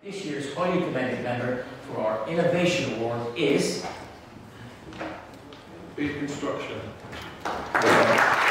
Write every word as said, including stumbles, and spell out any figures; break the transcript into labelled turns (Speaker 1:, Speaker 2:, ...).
Speaker 1: This year's highly commended member for our Innovation Award is...
Speaker 2: Big Construction.